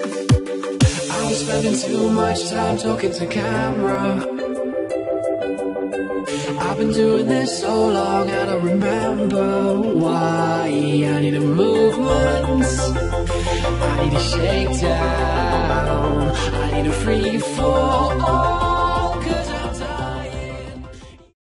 I'm spending too much time talking to camera. I've been doing this so long, I don't remember why. I need a movement, I need a shakedown, I need a free fall.